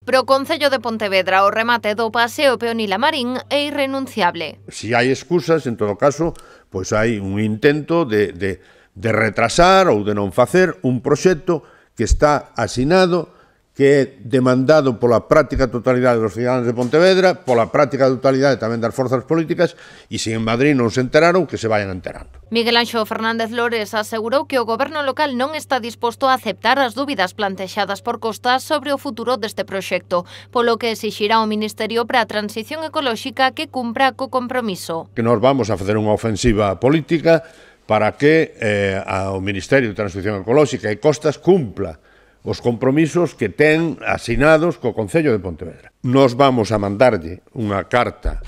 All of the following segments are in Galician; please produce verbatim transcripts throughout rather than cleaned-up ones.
Pro Concello de Pontevedra, o remate do paseo peonil a Marín é irrenunciable. Si hai excusas, en todo caso, pois hai un intento de, de, de retrasar ou de non facer un proxecto que está asinado, que é demandado pola práctica totalidade dos ciudadanos de Pontevedra, pola práctica totalidade tamén das forzas políticas, e se en Madrid non se enteraron, que se vayan enterando. Miguel Anxo Fernández Lores asegurou que o goberno local non está disposto a aceptar as dúbidas plantexadas por Costa sobre o futuro deste proxecto, polo que exixirá ao Ministerio para a Transición Ecolóxica que cumpra co compromiso. Que nós vamos a facer unha ofensiva política para que eh, o Ministerio de Transición Ecolóxica e Costas cumpla os compromisos que ten asinados co Concello de Pontevedra. Nos vamos a mandarlle unha carta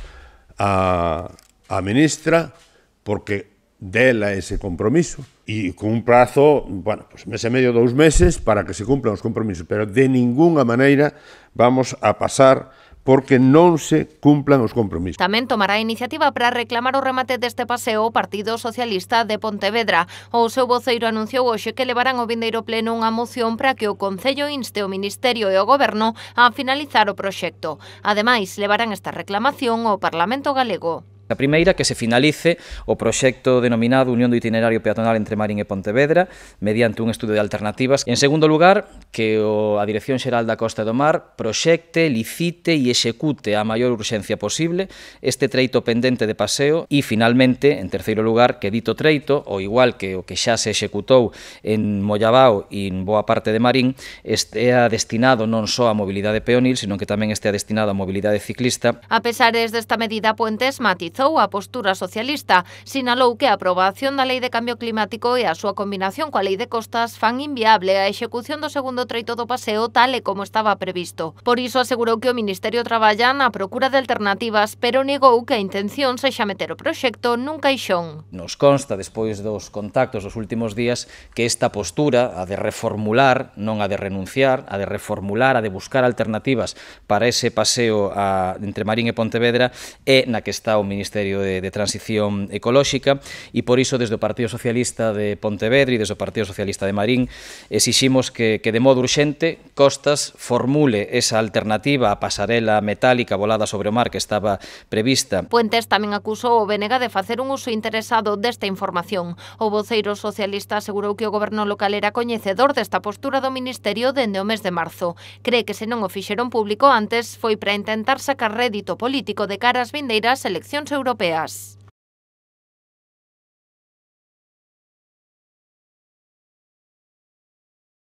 á, á ministra porque dela ese compromiso e con un prazo, bueno, pues mes e medio, dous meses para que se cumplan os compromisos, pero de ningunha maneira vamos a pasar porque non se cumplan os compromisos. Tamén tomará a iniciativa para reclamar o remate deste paseo o Partido Socialista de Pontevedra. O seu voceiro anunciou hoxe que levarán ao vindeiro pleno unha moción para que o Concello inste o Ministerio e o Goberno a finalizar o proxecto. Ademais, levarán esta reclamación ao Parlamento Galego. A primeira, que se finalice o proxecto denominado Unión do Itinerario Peatonal entre Marín e Pontevedra mediante un estudo de alternativas. En segundo lugar, que o, a Dirección Xeral da Costa do Mar proxecte, licite e execute a maior urxencia posible este treito pendente de paseo e, finalmente, en terceiro lugar, que dito treito, ao igual que o que xa se executou en Mollabao e en boa parte de Marín, estea destinado non só a mobilidade peonil, sino que tamén estea destinado a mobilidade ciclista. A pesares desta medida, Puentes matizou a postura socialista, sinalou que a aprobación da Lei de Cambio Climático e a súa combinación coa Lei de Costas fan inviable a execución do segundo treito do paseo tal e como estaba previsto. Por iso asegurou que o Ministerio traballa na procura de alternativas, pero negou que a intención sexa meter o proxecto nun caixón. Nos consta, despois dos contactos dos últimos días, que esta postura, a de reformular, non a de renunciar, a de reformular, a de buscar alternativas para ese paseo a, entre Marín e Pontevedra, é na que está o Ministerio Ministerio de, de Transición Ecolóxica e por iso desde o Partido Socialista de Pontevedra e desde o Partido Socialista de Marín exiximos que, que de modo urxente Costas formule esa alternativa á pasarela metálica volada sobre o mar que estaba prevista. Puentes tamén acusou o B N G de facer un uso interesado desta información. O voceiro socialista asegurou que o goberno local era coñecedor desta postura do Ministerio dende o mes de marzo. Cree que se non o fixeron público antes foi para intentar sacar rédito político de cara ás vindeiras eleccións europeas.